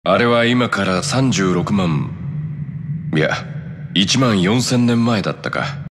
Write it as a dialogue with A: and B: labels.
A: あれは今から36万、いや、1万4000年前だったか。